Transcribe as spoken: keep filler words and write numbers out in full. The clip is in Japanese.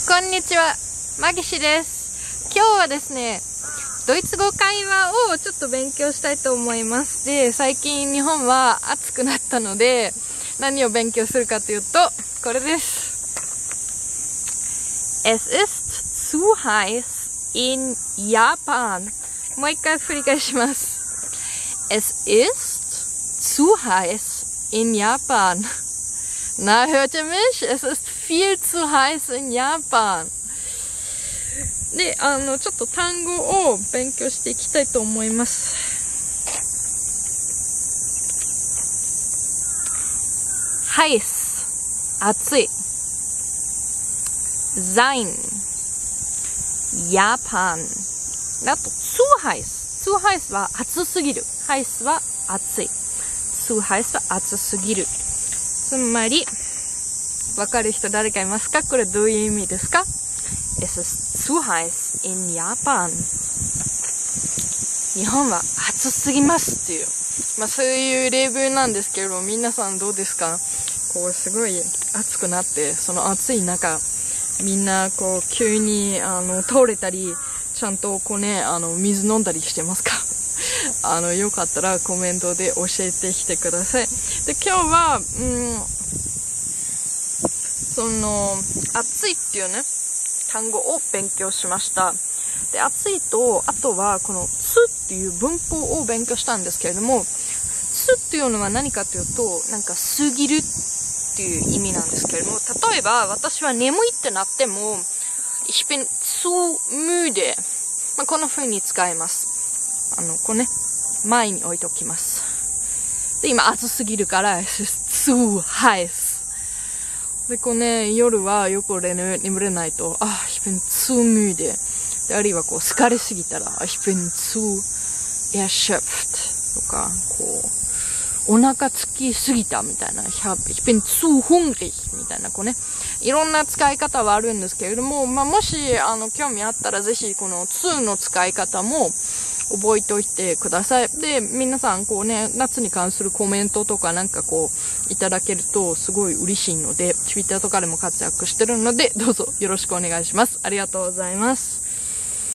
こんにちは、マギシです。今日はですね、ドイツ語会話をちょっと勉強したいと思います。で、最近日本は暑くなったので、何を勉強するかというと、これです。Es ist zu heiß in Japan. もう一回繰り返します。Es ist zu heiß in Japan. Na, hört ihr mich? Es ist viel zu heiß in Japan. で、あの、ちょっと単語を勉強していきたいと思います。heiß、暑い。sein、Japan。あと、zu heiß。zu heiß は暑すぎる。heiß は暑い。zu heiß は暑すぎる。つまり、わかる人誰かいますか？これどういう意味ですか？ Es ist zu heiß in Japan。日本は暑すぎますっていう。まあそういう例文なんですけれども、皆さんどうですか？こうすごい暑くなって、その暑い中、みんなこう急にあの倒れたり、ちゃんとこうね、あの水飲んだりしてますか？あの、よかったらコメントで教えてきてください。で、今日は、うん、その、暑いっていうね、単語を勉強しました。で、暑いと、あとは、この、つっていう文法を勉強したんですけれども、つっていうのは何かというと、なんか、過ぎるっていう意味なんですけれども、例えば、私は眠いってなっても、ich bin zu müde。まあ、この風に使えます。あの、こうね、前に置いておきます。で、今暑すぎるから、es ist zu heiß。で、こうね、夜はよく眠れないと、あ、ich bin zu müde。で、あるいはこう、疲れすぎたら、ich bin zu erschöpft。とか、こう、お腹つきすぎたみたいな、ich bin zu hungrig。みたいな、こうね、いろんな使い方はあるんですけれども、まあ、もし、あの、興味あったら、ぜひ、この to の使い方も、覚えておいてください。で、皆さん、こうね、夏に関するコメントとかなんかこう、いただけるとすごい嬉しいので、Twitter とかでも活躍してるので、どうぞよろしくお願いします。ありがとうございます。